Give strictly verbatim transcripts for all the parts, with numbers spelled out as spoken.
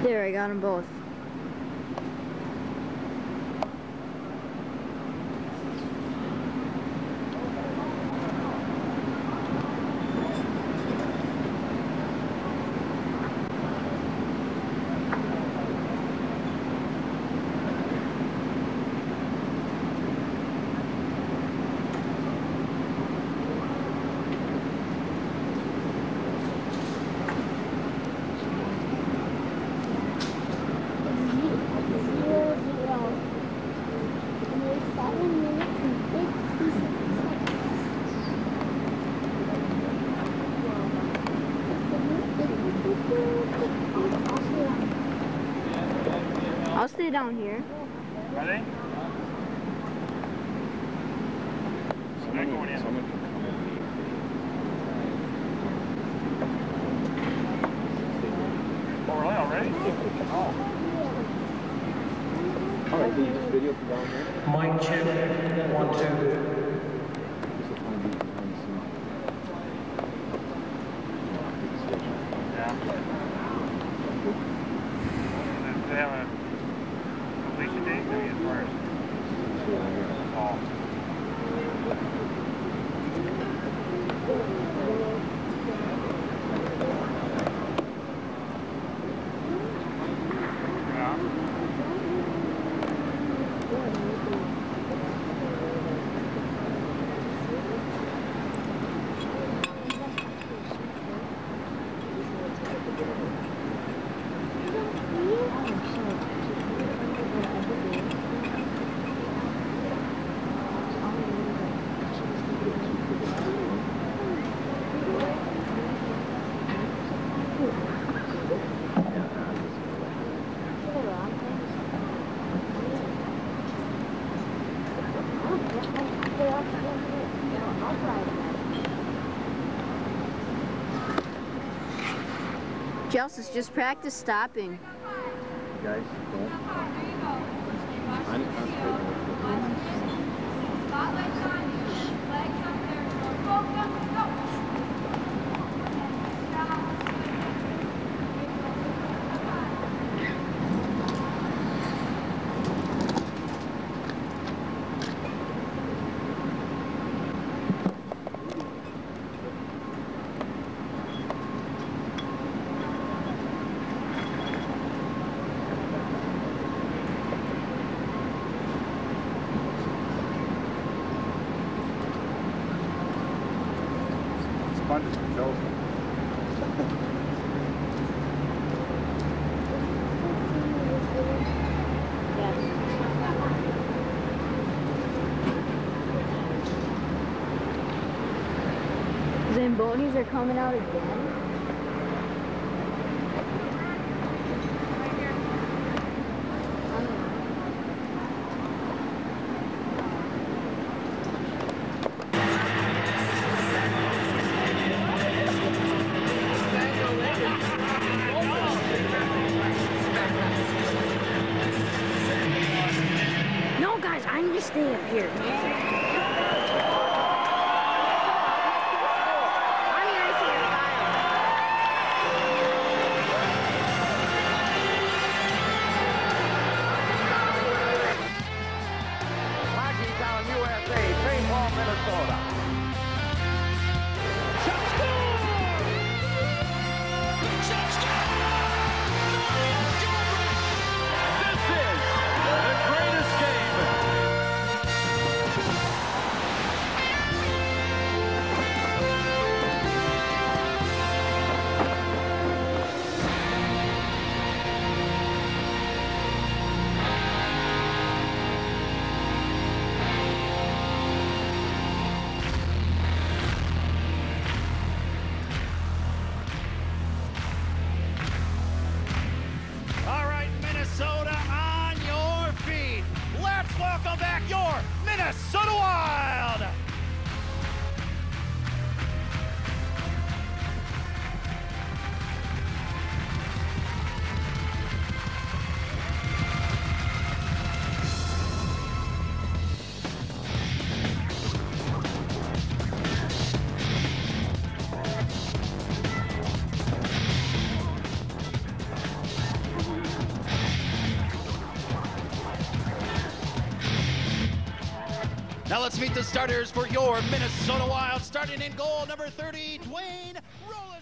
There, I got them both. I'll stay down here. Ready? Someone, going in. Someone can come in. Oh, really? Already? Oh. Alright, can you just video from down here? Mic check, one, two. Yeah. They have a completion date coming in first. Oh. Kelsey, just practice stopping. Guys, don't. I'm Sponges for Chelsea. Zambonis are coming out again. No, guys, I need to stay up here. Minnesota. Welcome back your Minnesota Wild! Now let's meet the starters for your Minnesota Wild. Starting in goal, number thirty, Dwayne Roloson.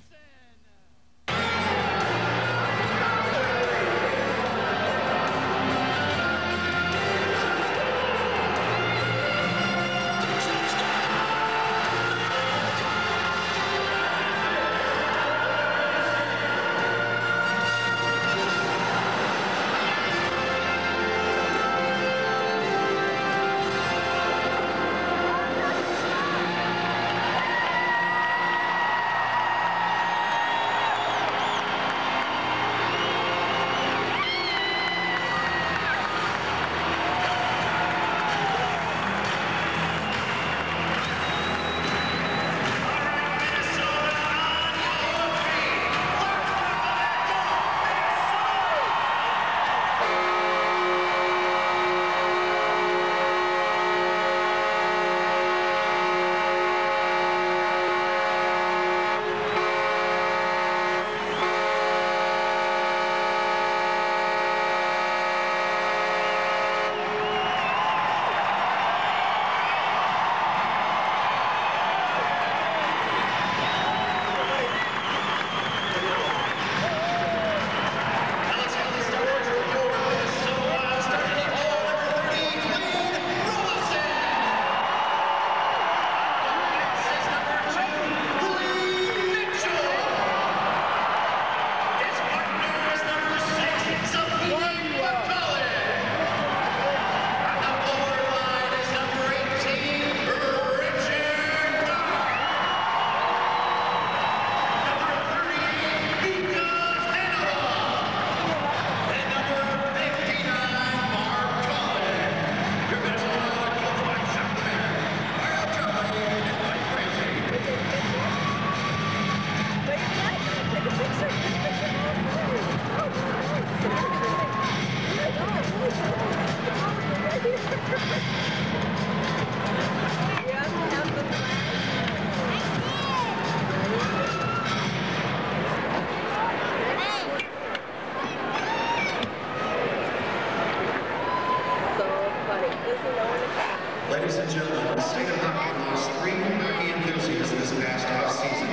Ladies and gentlemen, the state of hockey lost three hockey enthusiasts this past offseason.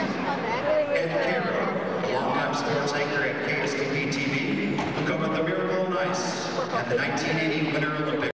Ed Carroll, a longtime sports anchor at K S T P T V, who covered the Miracle on Ice and the nineteen eighty Winter Olympics.